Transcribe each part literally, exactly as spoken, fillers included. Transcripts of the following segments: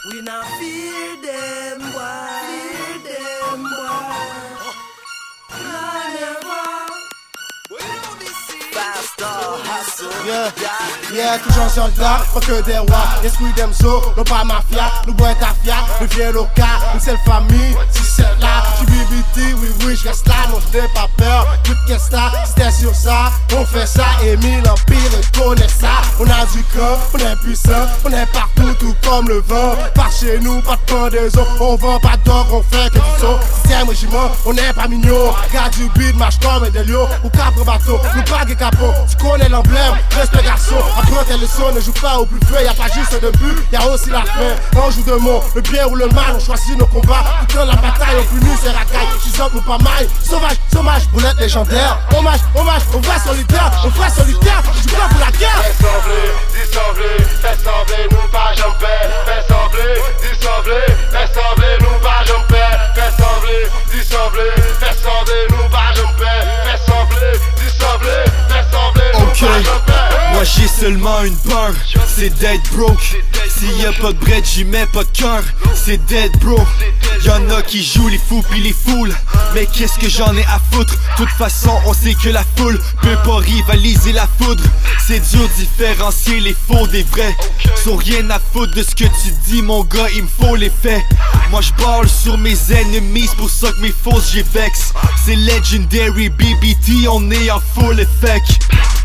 We not fear them, boy. Fear them, boy. Nah, never. We don't be serious. Faster, hustle. Yeah, yeah, toujours soldat, pas que des rois. Esprit d'Emzo, non pas mafia. Nous bois ta fia, nous viens local. Une seule famille, si c'est là. Tu B B T, oui, oui, je reste là. Non, je n'ai pas peur. Toute qu'est-ce que c'était sur ça. On fait ça, Émile Empire, connaît ça. On a du cœur, on est puissant. On est partout, tout comme le vent. Par chez nous, pas de pendaison. On vend pas d'or, on fait que du son. Sixième régiment, on n'est pas mignon. Garde du beat, marche comme des lions. Ou capre bateau, nous bague et capot. Tu connais l'emblème, reste le garçon. Apprends tes leçons, ne joue pas au plus feu. Y'a pas juste de but, y'a aussi la fin. On joue de mots, le bien ou le mal, on choisit nos combats. Tout dans la bataille, on punit ses racailles. J'isante nous pas mal, sauvage, sauvage, boulette légendaire. Hommage, hommage, on va solitaire, on va solitaire. Je joue pas pour la guerre. Fais sembler, dissembler, fais sembler, nous pas jumper. Fais sembler, dissembler, fais sembler, nous pas jumper. Fais sembler, dissembler, fais sembler, nous pas jumper. Fais sembler, dissembler, fais sembler, nous pas jumper. Moi j'ai seulement une peur, c'est d'être broke. S'il y a pas de bread, j'y mets pas de cœur, c'est dead bro. Y'en a qui jouent les fous pis les foules, mais qu'est-ce que j'en ai à foutre? Toute façon on sait que la foule peut pas rivaliser la foudre. C'est dur de différencier les faux des vrais. Sans rien à foutre de ce que tu dis mon gars, il me faut les faits. Moi j'balle sur mes ennemis, c'est pour ça que mes fausses j'ai vex. C'est legendary B B T, on est en full effect.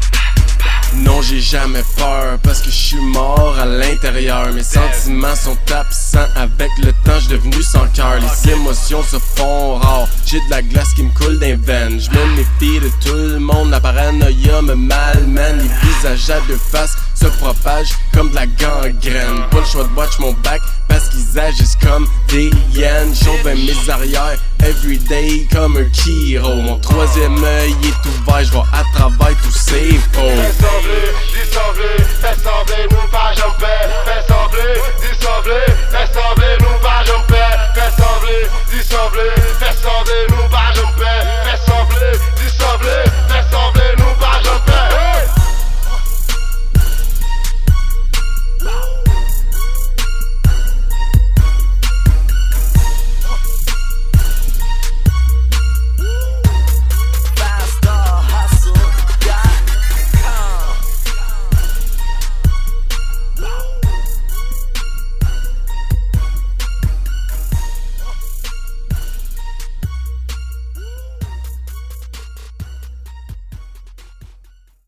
Non, j'ai jamais peur parce que je suis mort à l'intérieur. Mes sentiments sont absents avec le temps, j'suis devenu sans cœur. Les émotions se font rares, j'ai de la glace qui me coule d'un veine. J'me méfie de tout le monde, la paranoïa me malmène. Les visages à deux faces se propagent comme de la gangrène. Pas le choix de watch mon back parce qu'ils agissent comme des hyènes. J'ouvre mes arrières everyday comme un Kiro. Mon troisième œil est ouvert, j'vois à travers tous ces faux. Fais sembler, dissembler, fais sembler.